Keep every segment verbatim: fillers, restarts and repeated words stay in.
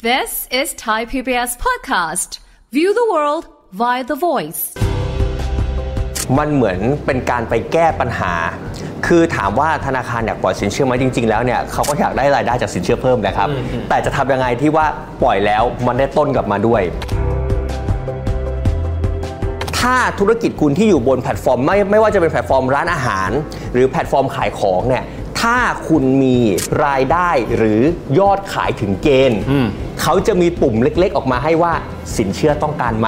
This is Thai พี บี เอส podcast. View the world via the voice. มันเหมือนเป็นการไปแก้ปัญหาคือถามว่าธนาคารอยากปล่อยสินเชื่อไหมจริงๆแล้วเนี่ยเขาก็อยากได้รายได้จากสินเชื่อเพิ่มนะครับแต่จะทำยังไงที่ว่าปล่อยแล้วมันได้ต้นกลับมาด้วยถ้าธุรกิจคุณที่อยู่บนแพลตฟอร์มไม่ไม่ว่าจะเป็นแพลตฟอร์มร้านอาหารหรือแพลตฟอร์มขายของเนี่ยถ้าคุณมีรายได้หรือยอดขายถึงเกณฑ์เขาจะมีปุ่มเล็กๆออกมาให้ว่าสินเชื่อต้องการไหม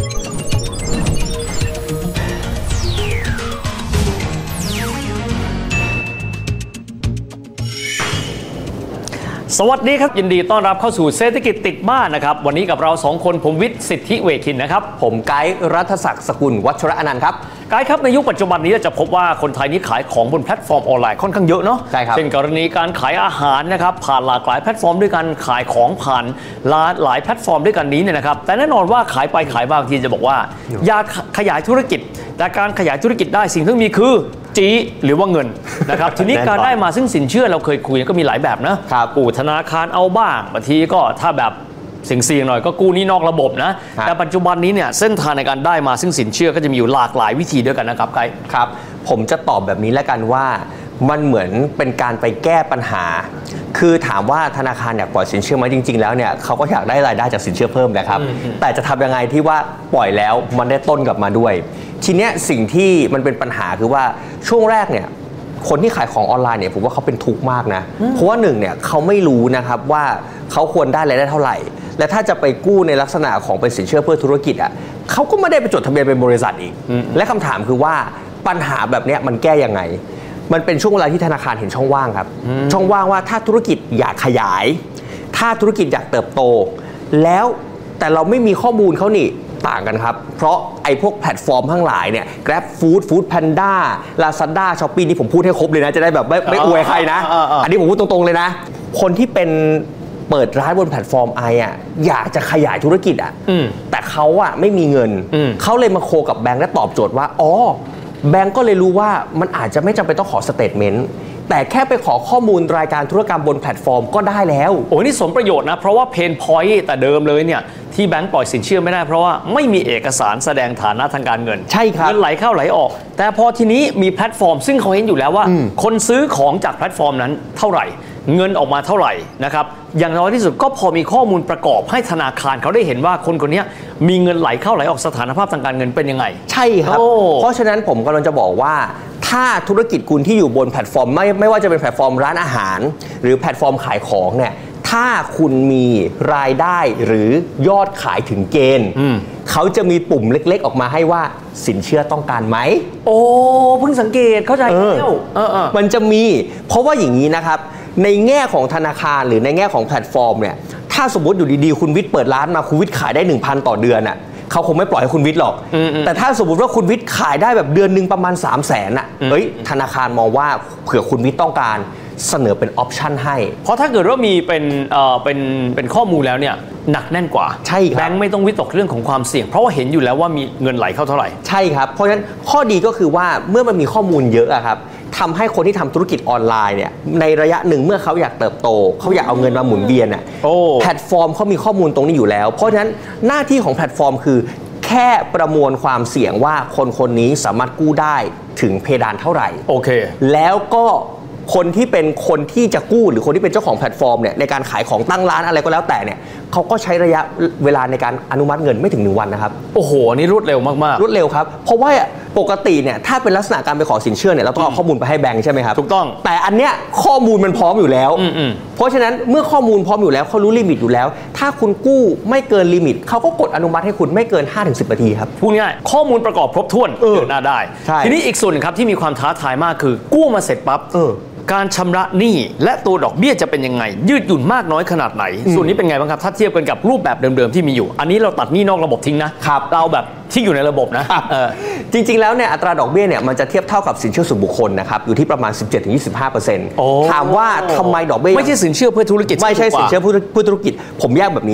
สวัสดีครับยินดีต้อนรับเข้าสู่เศรษฐกิจติดบ้านนะครับวันนี้กับเราสองคนผมวิทย์สิทธิเวคินนะครับผมไกด์รัฐศักดิ์สกุลวัชระอนันต์ครับไกด์ครับในยุคปัจจุบันนี้จะพบว่าคนไทยนี้ขายของบนแพลตฟอร์มออนไลน์ค่อนข้างเยอะเนาะใช่ครับเช่นกรณีการขายอาหารนะครับผ่านหลากหลายแพลตฟอร์มด้วยกันขายของผ่านหลายหลายแพลตฟอร์มด้วยกันนี้เนี่ยนะครับแต่แน่นอนว่าขายไปขายมาบางทีจะบอกว่าอยากขยายธุรกิจแต่การขยายธุรกิจได้สิ่งที่มีคือจีหรือว่าเงินนะครับ ทีนี้การได้มาซึ่งสินเชื่อเราเคยคุยก็มีหลายแบบนะกู้ธนาคารเอาบ้างบางทีก็ถ้าแบบเสี่ยงๆหน่อยก็กู้นี่นอกระบบนะแต่ปัจจุบันนี้เนี่ยเส้นทางในการได้มาซึ่งสินเชื่อก็จะมีอยู่หลากหลายวิธีด้วยกันนะครับไกด์ครับผมจะตอบแบบนี้แล้วกันว่ามันเหมือนเป็นการไปแก้ปัญหาคือถามว่าธนาคารอยากปล่อยสินเชื่อไหมจริงๆแล้วเนี่ยเขาก็อยากได้รายได้จากสินเชื่อเพิ่มนะครับแต่จะทำยังไงที่ว่าปล่อยแล้วมันได้ต้นกลับมาด้วยทีเนี้ยสิ่งที่มันเป็นปัญหาคือว่าช่วงแรกเนี่ยคนที่ขายของออนไลน์เนี่ยผมว่าเขาเป็นทุกข์มากนะเพราะว่าหนึ่งเนี่ยเขาไม่รู้นะครับว่าเขาควรได้รายได้เท่าไหร่และถ้าจะไปกู้ในลักษณะของเป็นสินเชื่อเพื่อธุรกิจอ่ะเขาก็ไม่ได้ไปจดทะเบียนเป็นบริษัทอีกและคำถามคือว่าปัญหาแบบนี้มันแก้ยังไงมันเป็นช่วงเวลาที่ธนาคารเห็นช่องว่างครับช่องว่างว่าถ้าธุรกิจอยากขยายถ้าธุรกิจอยากเติบโตแล้วแต่เราไม่มีข้อมูลเขานี่ต่างกันครับเพราะไอ้พวกแพลตฟอร์มทั้งหลายเนี่ย Grab Food Food Panda Lazada Shopee นี่ผมพูดให้ครบเลยนะจะได้แบบไม่ไม่อวยใครนะอันนี้ผมพูดตรงๆเลยนะคนที่เป็นเปิดร้านบนแพลตฟอร์มไออ่ะอยากจะขยายธุรกิจอ่ะแต่เขาอ่ะไม่มีเงินเขาเลยมาโคกับแบงค์และตอบโจทย์ว่าอ๋อแบงค์ก็เลยรู้ว่ามันอาจจะไม่จำเป็นต้องขอสเตทเมนต์แต่แค่ไปขอข้อมูลรายการธุรกรรมบนแพลตฟอร์มก็ได้แล้วโอ้นี่สมประโยชน์นะเพราะว่าเพนพอยต์แต่เดิมเลยเนี่ยที่แบงก์ปล่อยสินเชื่อไม่ได้เพราะว่าไม่มีเอกสารแสดงฐานะทางการเงินใช่ครับเงินไหลเข้าไหลออกแต่พอทีนี้มีแพลตฟอร์มซึ่งเขาเห็นอยู่แล้วว่าคนซื้อของจากแพลตฟอร์มนั้นเท่าไหร่เงินออกมาเท่าไหร่นะครับอย่างน้อยที่สุดก็พอมีข้อมูลประกอบให้ธนาคารเขาได้เห็นว่าคนคนนี้มีเงินไหลเข้าไหลออกสถานภาพทางการเงินเป็นยังไงใช่ครับเพราะฉะนั้นผมกำลังจะบอกว่าถ้าธุรกิจคุณที่อยู่บนแพลตฟอร์มไม่ไม่ว่าจะเป็นแพลตฟอร์มร้านอาหารหรือแพลตฟอร์มขายของเนี่ยถ้าคุณมีรายได้หรือยอดขายถึงเกณฑ์เขาจะมีปุ่มเล็กๆออกมาให้ว่าสินเชื่อต้องการไหมโอ้เพิ่งสังเกตเข้าใจแล้วมันจะมีเพราะว่าอย่างนี้นะครับในแง่ของธนาคารหรือในแง่ของแพลตฟอร์มเนี่ยถ้าสมมติอยู่ดีๆคุณวิทย์เปิดร้านมาคุณวิทย์ขายได้ หนึ่งพัน ต่อเดือนอ่ะเขาคงไม่ปล่อยให้คุณวิทย์หรอกแต่ถ้าสมมติว่าคุณวิทย์ขายได้แบบเดือนนึงประมาณ สามแสน อ่ะเฮ้ยธนาคารมองว่าเผื่อคุณวิทย์ต้องการเสนอเป็นออปชั่นให้เพราะถ้าเกิดว่ามีเป็นเอ่อเป็นเป็นข้อมูลแล้วเนี่ยหนักแน่นกว่าใช่ครับแบงค์ไม่ต้องวิตกเรื่องของความเสี่ยงเพราะว่าเห็นอยู่แล้วว่ามีเงินไหลเข้าเท่าไหร่ใช่ครับเพราะฉะนั้นข้อดีก็คือว่าเมื่อมันมีข้อมูลเยอะอะครับทำให้คนที่ทำธุรกิจออนไลน์เนี่ยในระยะหนึ่งเมื่อเขาอยากเติบโตเขาอยากเอาเงินมาหมุนเวียนอ่ะแพลตฟอร์มเขามีข้อมูลตรงนี้อยู่แล้วเพราะฉะนั้นหน้าที่ของแพลตฟอร์มคือแค่ประมวลความเสี่ยงว่าคนคนนี้สามารถกู้ได้ถึงเพดานเท่าไหร่โอเคแล้วก็คนที่เป็นคนที่จะกู้หรือคนที่เป็นเจ้าของแพลตฟอร์มเนี่ยในการขายของตั้งร้านอะไรก็แล้วแต่เนี่ยเขาก็ใช้ระยะเวลาในการอนุมัติเงินไม่ถึงหนึ่งวันนะครับโอ้โหนี่รวดเร็วมากๆรวดเร็วครับเพราะว่าปกติเนี่ยถ้าเป็นลักษณะการไปขอสินเชื่อเนี่ยเราต้องเอาข้อมูลไปให้แบงค์ใช่ไหมครับถูกต้องแต่อันเนี้ยข้อมูลมันพร้อมอยู่แล้วเพราะฉะนั้นเมื่อข้อมูลพร้อมอยู่แล้วเขารู้ลิมิตอยู่แล้วถ้าคุณกู้ไม่เกินลิมิตเขาก็กดอนุมัติให้คุณไม่เกิน ห้าถึงสิบ นาทีครับพูดง่ายข้อมูลประกอบครบถ้วนเดินหน้าได้ทีนี้อีกส่วนนึงครับที่มีความท้าทายมากคือกู้มาเสร็จปั๊บการชำระหนี้และตัวดอกเบี้ยจะเป็นยังไงยืดหยุ่นมากน้อยขนาดไหนส่วนนี้เป็นไงบ้างครับถ้าเทียบกันกับรูปแบบเดิมๆที่มีอยู่อันนี้เราตัดหนี้นอกระบบทิ้งนะเราแบบที่อยู่ในระบบนะจริงๆแล้วเนี่ยอัตราดอกเบี้ยเนี่ยมันจะเทียบเท่ากับสินเชื่อส่วนบุคคลนะครับอยู่ที่ประมาณ สิบเจ็ดถึงยี่สิบห้าเปอร์เซ็นต์ ถามว่าทำไมดอกเบี้ยไม่ใช่สินเชื่อเพื่อธุรกิจไม่ใช่สินเชื่อเพื่อธุรกิจผมแยกแบบนี้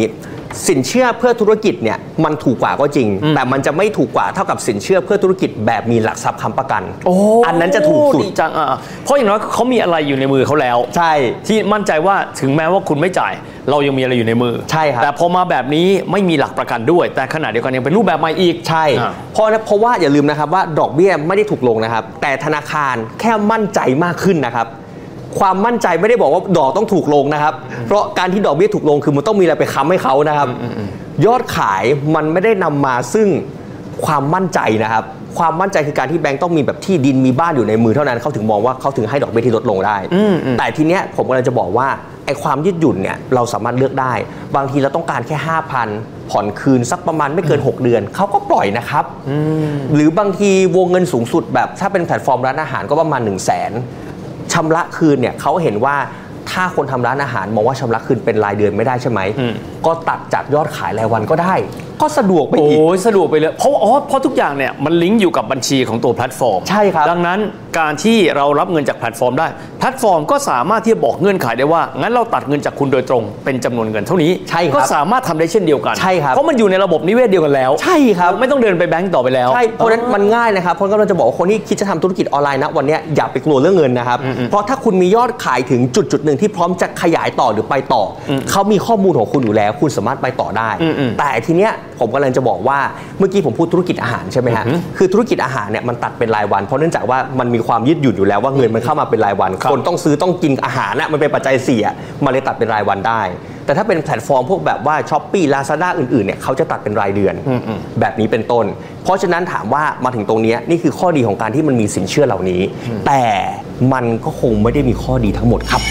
สินเชื่อเพื่อธุรกิจเนี่ยมันถูกกว่าก็จริงแต่มันจะไม่ถูกกว่าเท่ากับสินเชื่อเพื่อธุรกิจแบบมีหลักทรัพย์ค้ำประกันโอ้อันนั้นจะถูกสุดจังอ่ะเพราะอย่างน้อยเขามีอะไรอยู่ในมือเขาแล้วใช่ที่มั่นใจว่าถึงแม้ว่าคุณไม่จ่ายเรายังมีอะไรอยู่ในมือใช่ครับแต่พอมาแบบนี้ไม่มีหลักประกันด้วยแต่ขณะเดียวกันยังเป็นรูปแบบใหม่อีกใช่เพราะเพราะว่าอย่าลืมนะครับว่าดอกเบี้ยไม่ได้ถูกลงนะครับแต่ธนาคารแค่มั่นใจมากขึ้นนะครับความมั่นใจไม่ได้บอกว่าดอกต้องถูกลงนะครับเพราะการที่ดอกเบี้ยถูกลงคือมันต้องมีอะไรไปค้ำให้เขานะครับยอดขายมันไม่ได้นำมาซึ่งความมั่นใจนะครับความมั่นใจคือการที่แบงก์ต้องมีแบบที่ดินมีบ้านอยู่ในมือเท่านั้นเขาถึงมองว่าเขาถึงให้ดอกเบี้ยที่ลดลงได้แต่ทีเนี้ยผมกำลังจะบอกว่าไอ้ความยืดหยุ่นเนี่ยเราสามารถเลือกได้บางทีเราต้องการแค่ ห้าพัน ผ่อนคืนสักประมาณไม่เกินหกเดือนเขาก็ปล่อยนะครับหรือบางทีวงเงินสูงสุดแบบถ้าเป็นแพลตฟอร์มร้านอาหารก็ประมาณ หนึ่งแสน ชำระคืนเนี่ยเขาเห็นว่าถ้าคนทำร้านอาหารมองว่าชำระคืนเป็นรายเดือนไม่ได้ใช่ไหมก็ตัดจากยอดขายรายวันก็ได้ก็สะดวกไปอีกโอ้ยสะดวกไปเลยเพราะอ๋อเพราะทุกอย่างเนี่ยมันลิงก์อยู่กับบัญชีของตัวแพลตฟอร์มใช่ครับดังนั้นการที่เรารับเงินจากแพลตฟอร์มได้แพลตฟอร์มก็สามารถที่จะบอกเงื่อนไขได้ว่างั้นเราตัดเงินจากคุณโดยตรงเป็นจำนวนเงินเท่านี้ใช่ครับก็สามารถทำได้เช่นเดียวกันใช่ครับเพราะมันอยู่ในระบบนิเวศเดียวกันแล้วใช่ครับไม่ต้องเดินไปแบงก์ต่อไปแล้วใช่เพราะนั้นมันง่ายนะครับเพราะก็เราจะบอกว่าคนที่คิดจะทำธุรกิจออนไลน์นะวันนี้อย่าไปกลัวเรื่องเงินนะครับเพราะถ้าคุณมียอดขายถึงจุดจุดหนึ่งที่พร้อมจะขยายต่อหรือไปต่อเขามีข้อมูลของคุณอยู่แล้วคุณสามารถไปต่อได้แต่ทีเนี้ยผมกำลังจะบอกว่าเมื่อกี้ผมพูดธุรกิจอาหารใช่ไหมฮะคือธุรกิจอาหารเนี่ยมันตัดเป็นรายวันเพราะเนื่องจากว่ามันมีความยืดหยุ่นอยู่แล้วว่าเงินมันเข้ามาเป็นรายวันคนต้องซื้อต้องกินอาหารนะมันเป็นปัจจัยสี่อ่ะมันเลยตัดเป็นรายวันได้แต่ถ้าเป็นแพลตฟอร์มพวกแบบว่า Shopee Lazada อื่นๆเนี่ยเขาจะตัดเป็นรายเดือนแบบนี้เป็นต้นเพราะฉะนั้นถามว่ามาถึงตรงนี้นี่คือข้อดีของการที่มันมีสินเชื่อเหล่านี้แต่มันก็คงไม่ได้มีข้อดีทั้งหมดครับ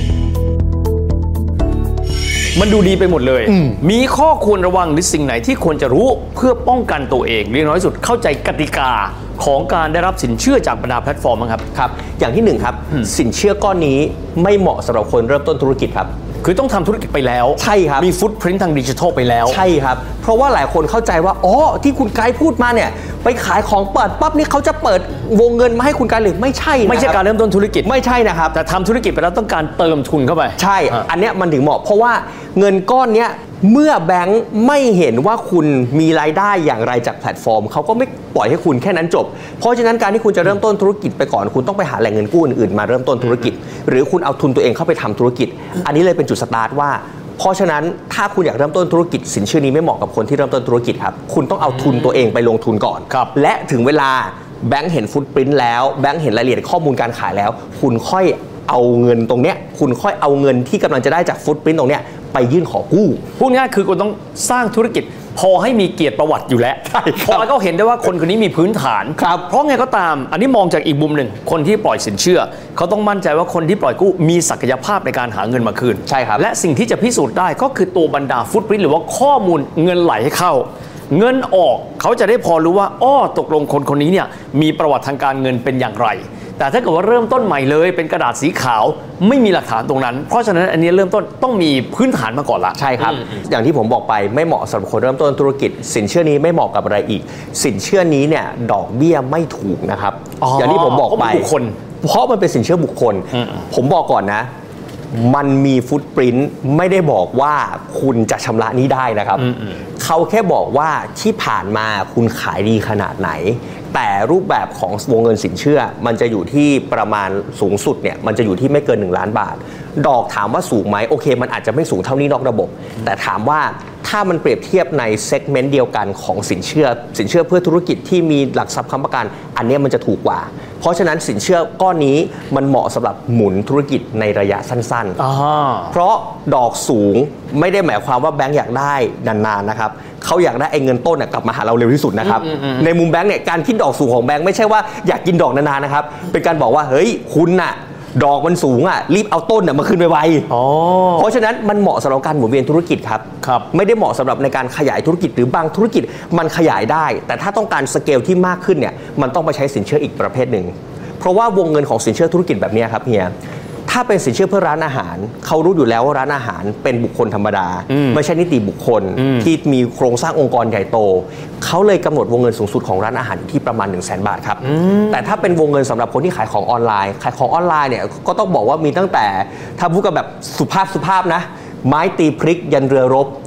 มันดูดีไปหมดเลยมีข้อควรระวังหรือสิ่งไหนที่ควรจะรู้เพื่อป้องกันตัวเองหรือน้อยสุดเข้าใจกติกาของการได้รับสินเชื่อจากบรรดาแพลตฟอร์มครับครับอย่างที่หนึ่งครับสินเชื่อก้อนนี้ไม่เหมาะสำหรับคนเริ่มต้นธุรกิจครับคือต้องทำธุรกิจไปแล้วใช่ครับมีฟุตพริ้นท์ทางดิจิทัลไปแล้วใช่ครับเพราะว่าหลายคนเข้าใจว่าอ๋อที่คุณไกด์พูดมาเนี่ยไปขายของเปิดปั๊บนี่เขาจะเปิดวงเงินมาให้คุณไกด์หรือไม่ใช่ไม่ใช่การเริ่มต้นธุรกิจไม่ใช่นะครับแต่ทำธุรกิจไปแล้วต้องการเติมทุนเข้าไปใช่อันเนี้ยมันถึงเหมาะเพราะว่าเงินก้อนเนี้ยเมื่อแบงค์ไม่เห็นว่าคุณมีรายได้อย่างไรจากแพลตฟอร์มเขาก็ไม่ปล่อยให้คุณแค่นั้นจบเพราะฉะนั้นการที่คุณจะเริ่มต้นธุรกิจไปก่อนคุณต้องไปหาแหล่งเงินกู้อื่นๆมาเริ่มต้นธุรกิจหรือคุณเอาทุนตัวเองเข้าไปทำธุรกิจอันนี้เลยเป็นจุดสตาร์ทว่าเพราะฉะนั้นถ้าคุณอยากเริ่มต้นธุรกิจสินเชื่อนี้ไม่เหมาะกับคนที่เริ่มต้นธุรกิจครับคุณต้องเอาทุนตัวเองไปลงทุนก่อนและถึงเวลาแบงค์เห็นฟุตปริ้นท์แล้วแบงค์เห็นรายละเอียดข้อมูลการขายแล้วคุณค่อยเอาเงินตรงเนี้ยคุณค่อยเอาเงินที่กำลังจะได้จากฟุตปริ้นท์ตรงเนี้ยไปยื่นขอกู้พูดง่ายคือคุณต้องสร้างธุรกิจพอให้มีเกียรติประวัติอยู่แล้วพอแล้วก็เห็นได้ว่าคนคนนี้มีพื้นฐานเพราะไงก็ตามอันนี้มองจากอีกมุมหนึ่งคนที่ปล่อยสินเชื่อเขาต้องมั่นใจว่าคนที่ปล่อยกู้มีศักยภาพในการหาเงินมาคืนใช่ครับและสิ่งที่จะพิสูจน์ได้ก็คือตัวบรรดาฟุตปริ้นท์หรือว่าข้อมูลเงินไหลให้เข้าเงินออกเขาจะได้พอรู้ว่าอ้อตกลงคนคนนี้เนี่ยมีประวัติทางการเงินเป็นอย่างไรแต่ถ้าเกิดว่าเริ่มต้นใหม่เลยเป็นกระดาษสีขาวไม่มีหลักฐานตรงนั้นเพราะฉะนั้นอันนี้เริ่มต้นต้องมีพื้นฐานมาก่อนละใช่ครับอย่างที่ผมบอกไปไม่เหมาะสำหรับคนเริ่มต้นธุรกิจสินเชื่อนี้ไม่เหมาะกับอะไรอีกสินเชื่อนี้เนี่ยดอกเบี้ยไม่ถูกนะครับ อ, อย่างที่ผมบอกไปบุคคลเพราะมันเป็นสินเชื่อบุคคลผมบอกก่อนนะมันมีฟุตปริ้นท์ไม่ได้บอกว่าคุณจะชำระนี้ได้นะครับเขาแค่บอกว่าที่ผ่านมาคุณขายดีขนาดไหนแต่รูปแบบของวงเงินสินเชื่อมันจะอยู่ที่ประมาณสูงสุดเนี่ยมันจะอยู่ที่ไม่เกินหนึ่งล้านบาทดอกถามว่าสูงไหมโอเคมันอาจจะไม่สูงเท่านี้นอกระบบแต่ถามว่าถ้ามันเปรียบเทียบในเซกเมนต์เดียวกันของสินเชื่อสินเชื่อเพื่อธุรกิจที่มีหลักทรัพย์ค้ำประกันอันนี้มันจะถูกกว่าเพราะฉะนั้นสินเชื่อก้อนนี้มันเหมาะสำหรับหมุนธุรกิจในระยะสั้นๆเพราะดอกสูงไม่ได้หมายความว่าแบงก์อยากได้นานๆนะครับเขาอยากได้ไอ้เงินต้นกลับมาหาเราเร็วที่สุดนะครับในมุมแบงก์เนี่ยการคิดดอกสูงของแบงก์ไม่ใช่ว่าอยากกินดอกนานๆนะครับเป็นการบอกว่าเฮ้ยคุณน่ะดอกมันสูงอ่ะรีบเอาต้นน่ะมาคืนไวๆเพราะฉะนั้นมันเหมาะสำหรับการหมุนเวียนธุรกิจครับไม่ได้เหมาะสำหรับในการขยายธุรกิจหรือบางธุรกิจมันขยายได้แต่ถ้าต้องการสเกลที่มากขึ้นเนี่ยมันต้องไปใช้สินเชื่ออีกประเภทหนึ่งเพราะว่าวงเงินของสินเชื่อธุรกิจแบบนี้ครับเฮียถ้าเป็นสินเชื่อเพื่อร้านอาหารเขารู้อยู่แล้วว่าร้านอาหารเป็นบุคคลธรรมดาไม่ใช่นิติบุคคลที่มีโครงสร้างองค์กรใหญ่โตเขาเลยกำหนดวงเงินสูงสุดของร้านอาหารที่ประมาณ หนึ่งแสน บาทครับแต่ถ้าเป็นวงเงินสำหรับคนที่ขายของออนไลน์ขายของออนไลน์เนี่ยก็ต้องบอกว่ามีตั้งแต่ถ้าพูดกันแบบสุภาพสุภาพนะไม้ตีพริกยันเรือรบ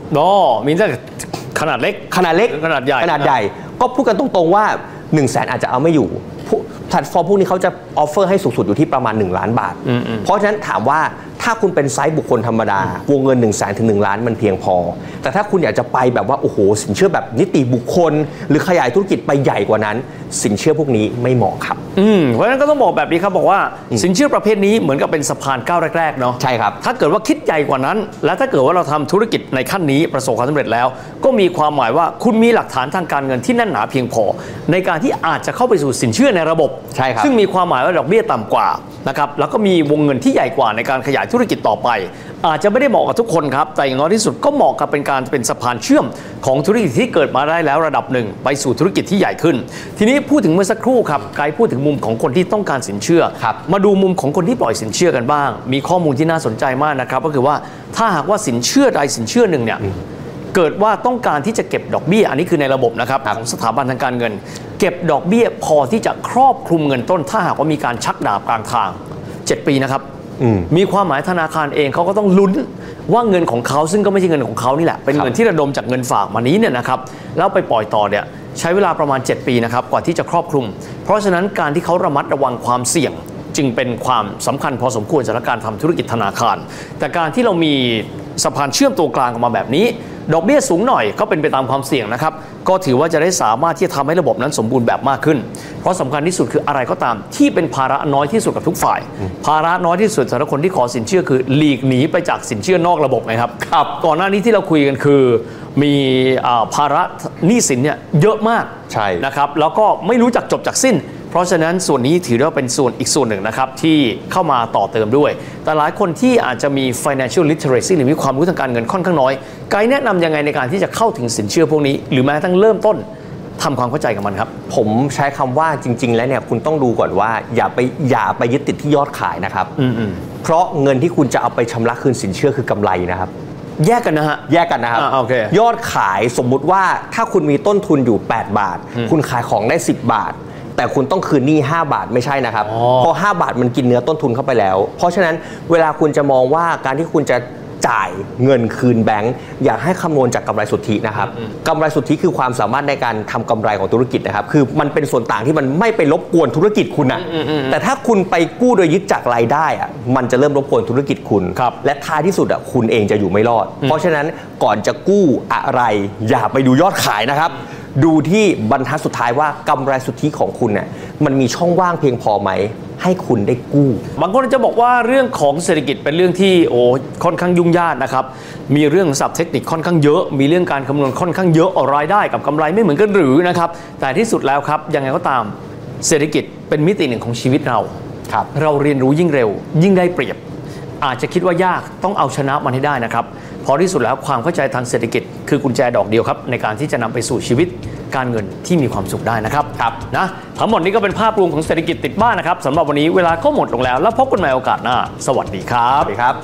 อ๋อมีแต่ขนาดเล็กขนาดเล็กขนาดใหญ่ขนาดใหญ่ก็พูดกันตรงๆว่า หนึ่งแสน อาจจะเอาไม่อยู่แพลตฟอร์มพวกนี้เขาจะออฟเฟอร์ให้สูงสุดอยู่ที่ประมาณหนึ่งล้านบาทเพราะฉะนั้นถามว่าถ้าคุณเป็นไซส์บุคคลธรรมดาวงเงิน หนึ่งแสน ถึง หนึ่งล้านมันเพียงพอแต่ถ้าคุณอยากจะไปแบบว่าโอ้โหสินเชื่อแบบนิติบุคคลหรือขยายธุรกิจไปใหญ่กว่านั้นสินเชื่อพวกนี้ไม่เหมาะครับอืมเพราะฉะนั้นก็ต้องบอกแบบนี้ครับบอกว่าสินเชื่อประเภทนี้เหมือนกับเป็นสะพานก้าวแรกๆเนาะใช่ครับถ้าเกิดว่าคิดใหญ่กว่านั้นและถ้าเกิดว่าเราทำธุรกิจในขั้นนี้ประสบความสำเร็จแล้วก็มีความหมายว่าคุณมีหลักฐานทางการเงินที่แน่นหนาเพียงพอในการที่อาจจะเข้าไปสู่สินเชื่อในระบบใช่ครับซึ่งมีความหมายว่าดอกเบี้ยต่ำกว่านะครับแล้วก็มีวงเงินที่ใหญ่กว่าในการขยายธุรกิจต่อไปอาจจะไม่ได้เหมาะกับทุกคนครับแต่อย่างน้อยที่สุดก็เหมาะกับเป็นการเป็นสะพานเชื่อมของธุรกิจที่เกิดมาได้แล้วระดับหนึ่งไปสู่ธุรกิจที่ใหญ่ขึ้นทีนี้พูดถึงเมื่อสักครู่ครับไกด์พูดถึงมุมของคนที่ต้องการสินเชื่อมาดูมุมของคนที่ปล่อยสินเชื่อกันบ้างมีข้อมูลที่น่าสนใจมากนะครับก็คือว่าถ้าหากว่าสินเชื่อใดสินเชื่อหนึ่งเนี่ยเกิดว่าต้องการที่จะเก็บดอกเบี้ยอันนี้คือในระบบนะครับของสถาบันทางการเงินเก็บดอกเบี้ยพอที่จะครอบคลุมเงินต้นถ้าหากว่ามีการชักดาบกลางทางเจ็ดปีนะครับมีความหมายธนาคารเองเขาก็ต้องลุ้นว่าเงินของเขาซึ่งก็ไม่ใช่เงินของเขานี่แหละเป็นเงินที่ระดมจากเงินฝากมานี้เนี่ยนะครับแล้วไปปล่อยต่อเนี่ยใช้เวลาประมาณเจ็ดปีนะครับกว่าที่จะครอบคลุมเพราะฉะนั้นการที่เขาระมัดระวังความเสี่ยงจึงเป็นความสำคัญพอสมควรสำหรับการทำธุรกิจธนาคารแต่การที่เรามีสะพานเชื่อมตัวกลางออกมาแบบนี้ดอกเบี้ยสูงหน่อยก็เป็นไปตามความเสี่ยงนะครับก็ถือว่าจะได้สามารถที่จะทำให้ระบบนั้นสมบูรณ์แบบมากขึ้นเพราะสำคัญที่สุดคืออะไรก็ตามที่เป็นภาระน้อยที่สุดกับทุกฝ่ายภาระน้อยที่สุดสำหรับคนที่ขอสินเชื่อคือหลีกหนีไปจากสินเชื่อนอกระบบนะครับครับก่อนหน้านี้ที่เราคุยกันคือมีภาระหนี้สินเนี่ยเยอะมากใช่นะครับแล้วก็ไม่รู้จักจบจากสิ้นเพราะฉะนั้นส่วนนี้ถือว่าเป็นส่วนอีกส่วนหนึ่งนะครับที่เข้ามาต่อเติมด้วยแต่หลายคนที่อาจจะมี financial literacy หรือมีความรู้ทางการเงินค่อนข้างน้อยไกด์แนะนำยังไงในการที่จะเข้าถึงสินเชื่อพวกนี้หรือแม้กระทั่งเริ่มต้นทำความเข้าใจกับมันครับผมใช้คำว่าจริงๆแล้วเนี่ยคุณต้องดูก่อนว่าอย่าไปอย่าไปยึดติดที่ยอดขายนะครับเพราะเงินที่คุณจะเอาไปชำระคืนสินเชื่อคือกำไรนะครับแยกกันนะฮะแยกกันนะครับ okay. ยอดขายสมมุติว่าถ้าคุณมีต้นทุนอยู่แปดบาทคุณขายของได้สิบบาทแต่คุณต้องคืนหนี้ห้าบาทไม่ใช่นะครับเพราะห้าบาทมันกินเนื้อต้นทุนเข้าไปแล้วเพราะฉะนั้นเวลาคุณจะมองว่าการที่คุณจะจ่ายเงินคืนแบงก์อยากให้คำนวณจากกำไรสุทธินะครับกำไรสุทธิคือความสามารถในการทำกำไรของธุรกิจนะครับคือมันเป็นส่วนต่างที่มันไม่ไปรบกวนธุรกิจคุณนะแต่ถ้าคุณไปกู้โดยยึดจากรายได้อะมันจะเริ่มรบกวนธุรกิจคุณและท้ายที่สุดอะคุณเองจะอยู่ไม่รอดเพราะฉะนั้นก่อนจะกู้อะไรอย่าไปดูยอดขายนะครับดูที่บรรทัดสุดท้ายว่ากำไรสุทธิของคุณเนี่ยมันมีช่องว่างเพียงพอไหมให้คุณได้กู้บางคนจะบอกว่าเรื่องของเศรษฐกิจเป็นเรื่องที่โอ้ค่อนข้างยุ่งยากนะครับมีเรื่องศัพท์เทคนิคค่อนข้างเยอะมีเรื่องการคำนวณค่อนข้างเยอะรายได้กับกำไรไม่เหมือนกันหรือนะครับแต่ที่สุดแล้วครับยังไงก็ตามเศรษฐกิจเป็นมิติหนึ่งของชีวิตเราครับเราเรียนรู้ยิ่งเร็วยิ่งได้เปรียบอาจจะคิดว่ายากต้องเอาชนะมันให้ได้นะครับเพราะที่สุดแล้วความเข้าใจทางเศรษฐกิจคือกุญแจดอกเดียวครับในการที่จะนำไปสู่ชีวิตการเงินที่มีความสุขได้นะครับครับนะทั้งหมดนี้ก็เป็นภาพรวมของเศรษฐกิจติดบ้านนะครับสำหรับวันนี้เวลาก็หมดลงแล้วแล้วพบกันใหม่โอกาสหน้าสวัสดีครับสวัสดีครับ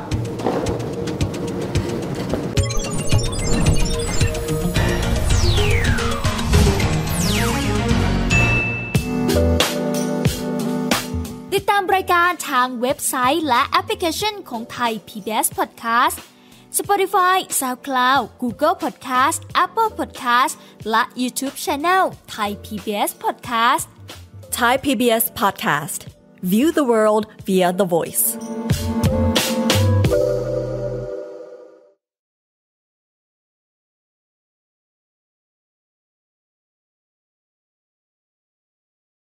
ติดตามรายการทางเว็บไซต์และแอปพลิเคชันของไทย พี บี เอส Podcast Spotify, SoundCloud, Google Podcast, Apple Podcast และ YouTube Channel Thai พี บี เอส Podcast Thai พี บี เอส Podcast View the world via the voice